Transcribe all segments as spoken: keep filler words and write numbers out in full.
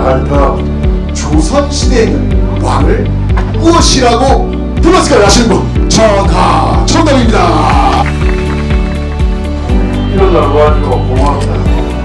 알까? 조선시대에는 왕을 무엇이라고 불렀을까요? 아시는 분? 정답! 정답입니다! 이런 날 와가지고 고맙다.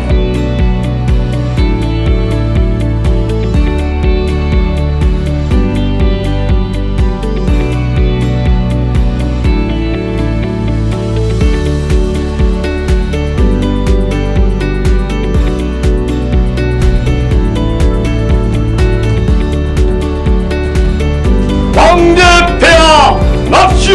황제폐하 납시오!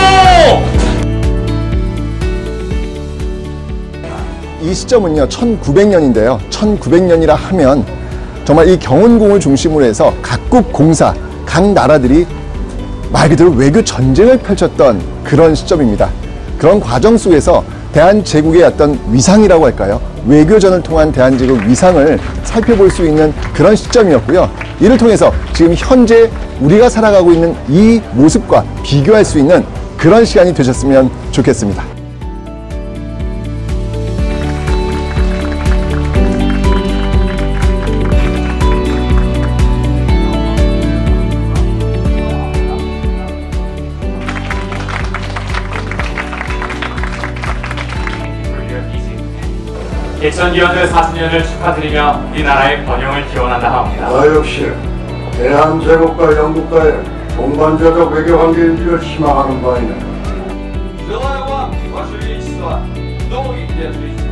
이 시점은요 천구백 년인데요 천구백 년이라 하면 정말 이 경운궁을 중심으로 해서 각국 공사, 각 나라들이 말 그대로 외교 전쟁을 펼쳤던 그런 시점입니다. 그런 과정 속에서 대한제국의 어떤 위상이라고 할까요? 외교전을 통한 대한제국 위상을 살펴볼 수 있는 그런 시점이었고요. 이를 통해서 지금 현재 우리가 살아가고 있는 이 모습과 비교할 수 있는 그런 시간이 되셨으면 좋겠습니다. 개천기원을 사십 년을 축하드리며 우리나라의 번영을 기원한다 하옵니다. 나 역시 대한제국과 영국과의 동반자적 외교관계 유지를 희망하는 바이네. желаю вам, ваше величество, долгих лет жизни.